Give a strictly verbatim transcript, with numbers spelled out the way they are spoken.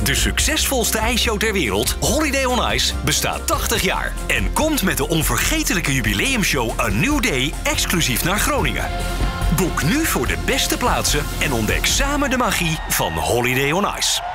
De succesvolste ijsshow ter wereld, Holiday on Ice, bestaat tachtig jaar. En komt met de onvergetelijke jubileumshow A New Day exclusief naar Groningen. Boek nu voor de beste plaatsen en ontdek samen de magie van Holiday on Ice.